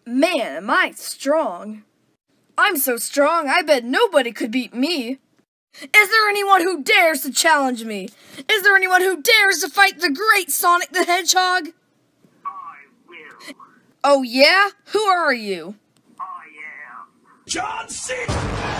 Man, am I strong. I'm so strong, I bet nobody could beat me. Is there anyone who dares to challenge me? Is there anyone who dares to fight the great Sonic the Hedgehog? I will. Oh yeah? Who are you? I am John C.